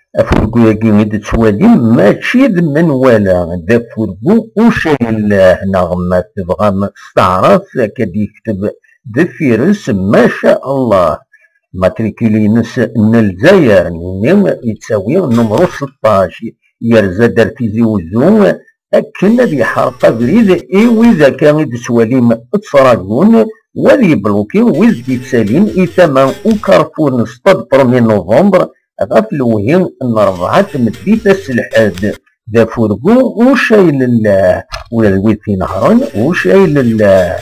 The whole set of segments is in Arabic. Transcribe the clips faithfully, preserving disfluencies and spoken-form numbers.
أفرقو ياكي غيد توالي ماشي د منوالا دا فرقو وشاي الله نغمة تبغى تستعرف كدي يكتب دفيرس ما شاء الله ماتريكولي نس من الجزائر نيم يتساوي نمرو ستاش يرزا دارتيزي وزون أكن ذي حرقة بريد إيوي إذا كان غيد توالي تفراقون وذي بلوكي ويز يتسالين إثما وكارفور نصطاد برمي نوفمبر غفلوهين نربعة مديت السلحاد ذا فرقو وشاي لله ولا الويد في نهران وشاي لله.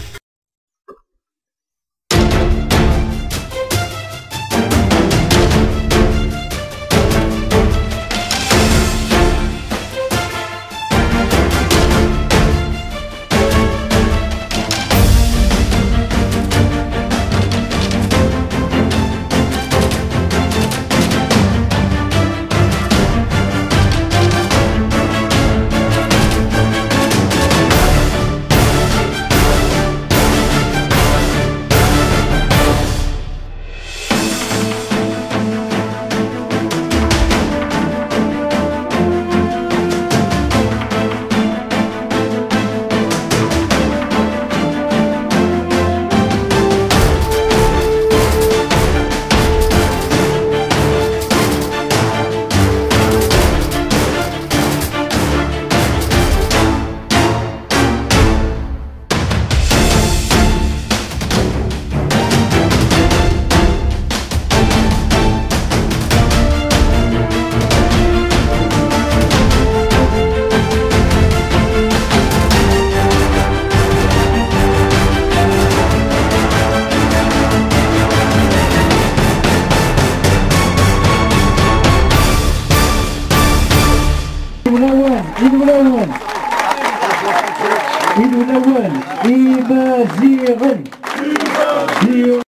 عيد ملون عيد ملون عيد ملون